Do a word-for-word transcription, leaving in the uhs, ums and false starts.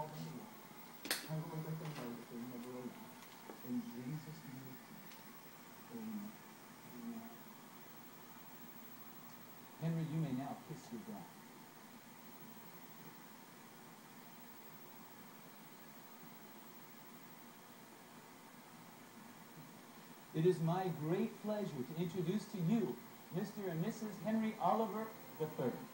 In Jesus' name. Amen. Henry, you may now kiss your bride. It is my great pleasure to introduce to you Mister and Missus Henry Oliver the third.